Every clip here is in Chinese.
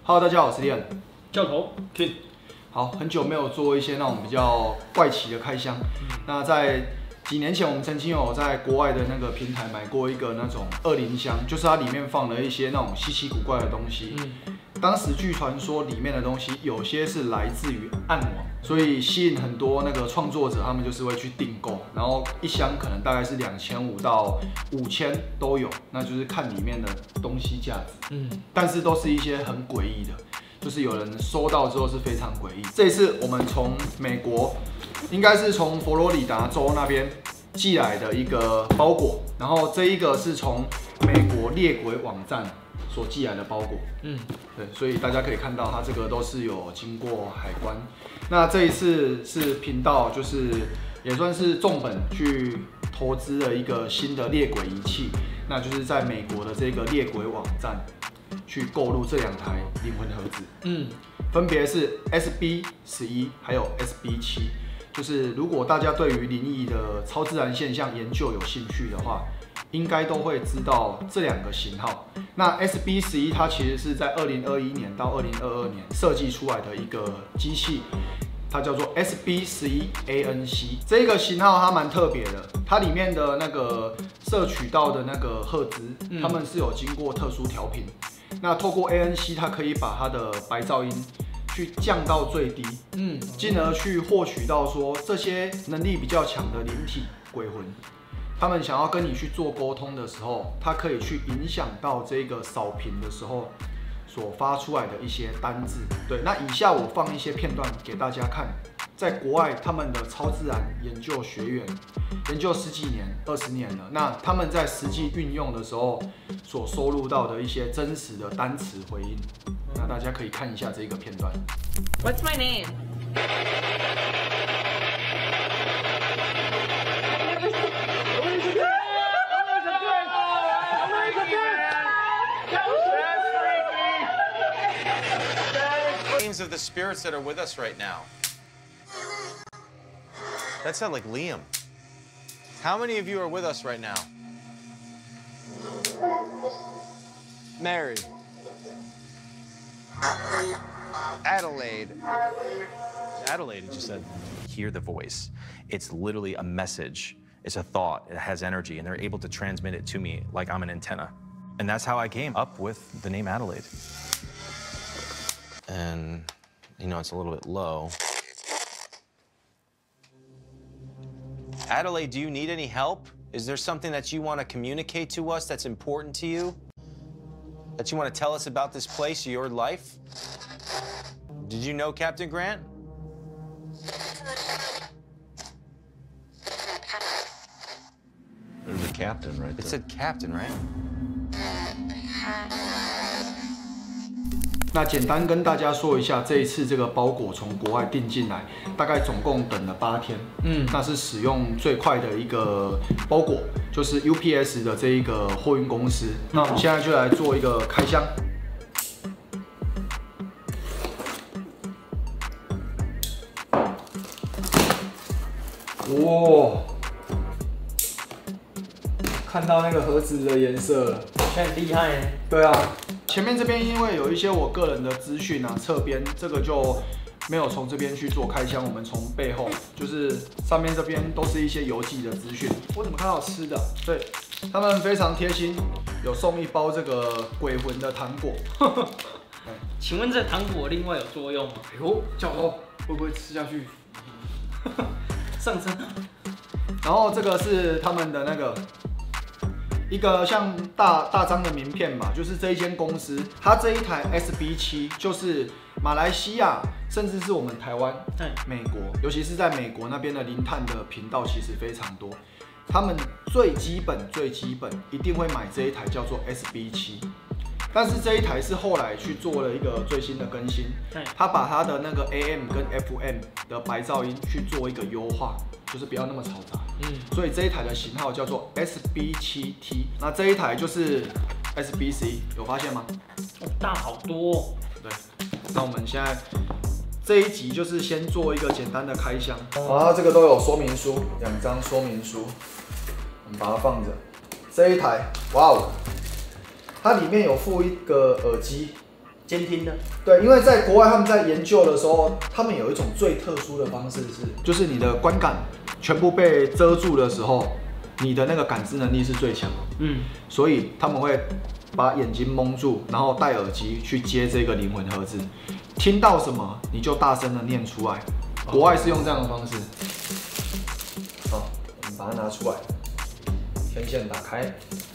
Hello， 大家好，我是 Leon， 教头 King。 好，很久没有做一些那种比较怪奇的开箱。那在几年前，我们曾经有在国外的那个平台买过一个那种20箱，就是它里面放了一些那种稀奇古怪的东西。当时据传说里面的东西有些是来自于暗网，所以吸引很多那个创作者，他们就是会去订购，然后一箱可能大概是2500到5000都有，那就是看里面的东西价值。但是都是一些很诡异的。就是有人收到之后是非常诡异。这一次我们从美国，应该是从佛罗里达州那边寄来的一个包裹，然后这一个是从美国猎鬼网站所寄来的包裹。对，所以大家可以看到它这个都是有经过海关。那这一次是频道就是也算是重本去投资了一个新的猎鬼仪器，那就是在美国的这个猎鬼网站。去购入这2台灵魂盒子，分别是 SB11 还有 SB7。就是如果大家对于灵异的超自然现象研究有兴趣的话，应该都会知道这2个型号。那 SB11 它其实是在2021年到2022年设计出来的一个机器。它叫做 SB11ANC， 这个型号它蛮特别的，它里面的那个摄取到的那个赫兹，它们是有经过特殊调频。那透过 ANC， 它可以把它的白噪音去降到最低，进而去获取到说这些能力比较强的灵体鬼魂，他们想要跟你去做沟通的时候，它可以去影响到这个扫频的时候。所发出来的一些单字，对，那以下我放一些片段给大家看，在国外他们的超自然研究学院研究10几年、20年了，那他们在实际运用的时候所收录到的一些真实的单词回应，那大家可以看一下这个片段。 What's my name? Of the spirits that are with us right now. That sounds like Liam. How many of you are with us right now? Mary. Adelaide. Adelaide, you said. Hear the voice. It's literally a message. It's a thought. It has energy, and they're able to transmit it to me like I'm an antenna. And that's how I came up with the name Adelaide. And, you know, it's a little bit low. Adelaide, do you need any help? Is there something that you want to communicate to us that's important to you? That you want to tell us about this place, your life? Did you know Captain Grant? There's a captain right there. It said captain, right? 那简单跟大家说一下，这一次这个包裹从国外订进来，大概总共等了8天。那是使用最快的一个包裹，就是 UPS 的这一个货运公司。那我们现在就来做一个开箱。哇！看到那个盒子的颜色了， 现在很厉害耶。 对啊。前面这边因为有一些我个人的资讯啊，侧边这个就没有从这边去做开箱，我们从背后就是上面这边都是一些邮寄的资讯。我怎么看到吃的？对，他们非常贴心，有送一包这个鬼魂的糖果。 请问这糖果另外有作用吗？ 哎呦，教头会不会吃下去？ 上身。 然后这个是他们的那个。一个像大张的名片嘛，就是这一间公司，它这一台 SB7 就是马来西亚，甚至是我们台湾、美国，尤其是在美国那边的灵探的频道其实非常多。他们最基本一定会买这一台叫做 SB7， 但是这一台是后来去做了一个最新的更新，它把它的那个 AM 跟 FM 的白噪音去做一个优化。就是不要那么嘈杂，所以这一台的型号叫做 SB7T， 那这一台就是 SB11， 有发现吗？ 大好多哦。 对，那我们现在这一集就是先做一个简单的开箱，它这个都有说明书，2张说明书，我们把它放着。这一台，哇哦，它里面有附一个耳机， 监听的。 对，因为在国外他们在研究的时候，他们有一种最特殊的方式就是你的观感全部被遮住的时候，你的那个感知能力是最强。所以他们会把眼睛蒙住，然后戴耳机去接这个灵魂盒子，听到什么你就大声的念出来。国外是用这样的方式。好，我们把它拿出来，天线打开。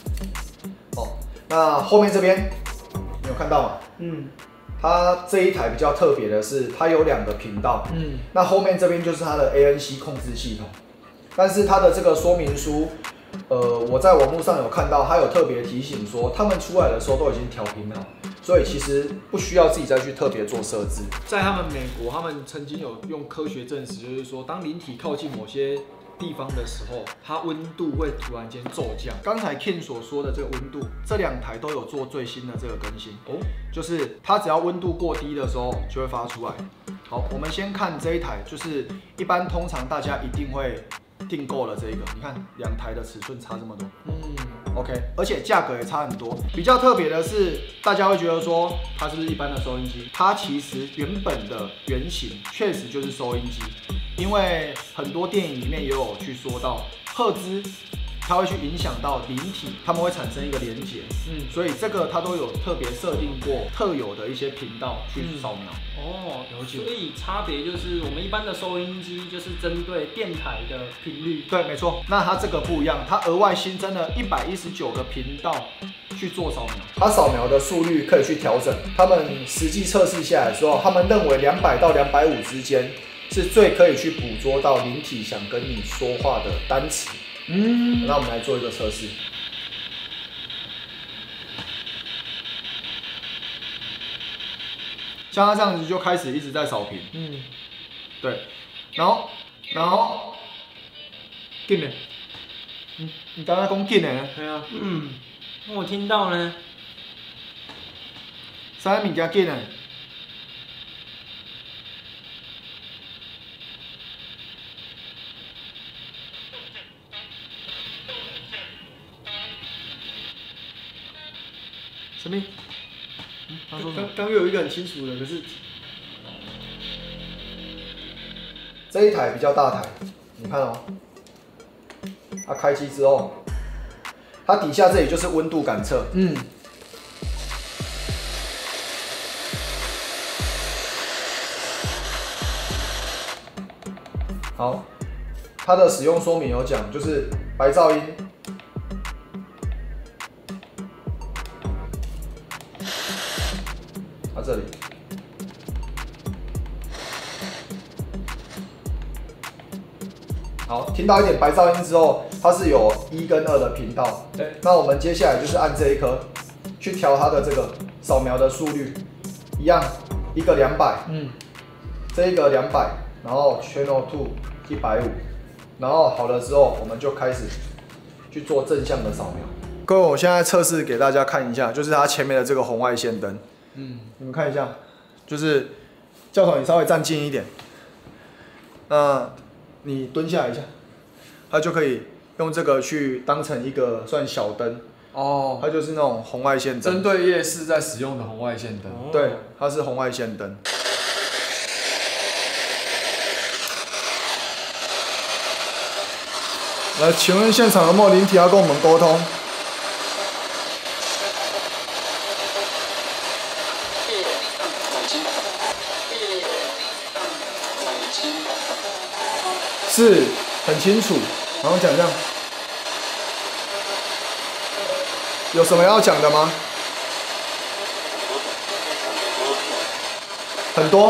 那后面这边你有看到吗？它这一台比较特别的是，它有2个频道。那后面这边就是它的 ANC 控制系统，但是它的这个说明书，我在网络上有看到，它有特别提醒说，他们出来的时候都已经调频好，所以其实不需要自己再去特别做设置。 在他们美国，他们曾经有用科学证实，就是说，当灵体靠近某些地方的时候，它温度会突然间骤降。 刚才 Ken 所说的这个温度，这2台都有做最新的这个更新就是它只要温度过低的时候就会发出来。好，我们先看这一台，就是一般通常大家一定会订购了这个，你看2台的尺寸差这么多，OK， 而且价格也差很多。比较特别的是，大家会觉得说它是不是一般的收音机？它其实原本的原型确实就是收音机，因为很多电影里面也有去说到赫兹。它会去影响到灵体，它们会产生一个连结，所以这个它都有特别设定过特有的一些频道去扫描。 了解。所以差别就是我们一般的收音机就是针对电台的频率。 对，没错。那它这个不一样，它额外新增了119个频道去做扫描。它扫描的速率可以去调整。他们实际测试下来之后，他们认为200到250之间是最可以去捕捉到灵体想跟你说话的单词。那我们来做一个测试。像它这样子就开始一直在扫频。对，然后，紧的，你刚才讲紧的呢？ 对啊。我听到呢。 啥物件紧的？什么？他说刚有一个很清楚的，可是这一台比较大台，你看哦，它开机之后，它底下这里就是温度感测。好，它的使用说明有讲，就是白噪音。这里，好，听到一点白噪音之后，它是有1跟2的频道。对，那我们接下来就是按这一颗，去调它的这个扫描的速率，一样，一个200，这一个200，然后 Channel 2 150，然后好了之后，我们就开始去做正向的扫描。各位，我现在测试给大家看一下，就是它前面的这个红外线灯。你们看一下，就是教头，你稍微站近一点，那你蹲下来一下，它就可以用这个去当成一个算小灯。它就是那种红外线灯， 针对夜市在使用的红外线灯。 对，它是红外线灯。来，请问现场有没有灵体要跟我们沟通？是很清楚，然后讲这样，有什么要讲的吗？很多。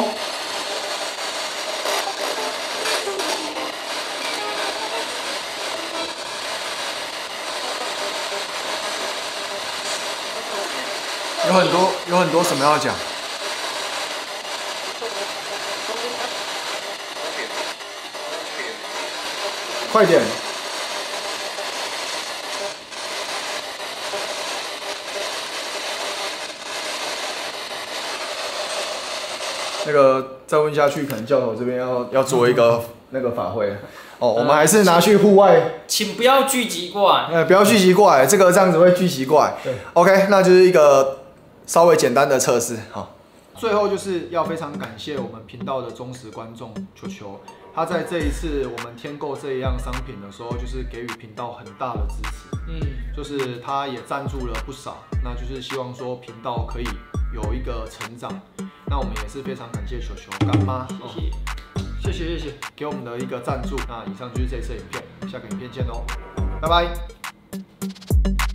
有很多什么要讲？快点！那个再问下去，可能教头这边要做一个那个法会哦。我们还是拿去户外， 请不要聚集过来。 不要聚集过来，这个这样子会聚集过来。对 ，OK， 那就是一个稍微简单的测试，好。 最后就是要非常感谢我们频道的忠实观众球球，他在这一次我们添购这一样商品的时候，就是给予频道很大的支持，就是他也赞助了不少，那就是希望说频道可以有一个成长。那我们也是非常感谢球球干妈， 谢谢， 给我们的一个赞助。那以上就是这次的影片，下个影片见喽，拜拜。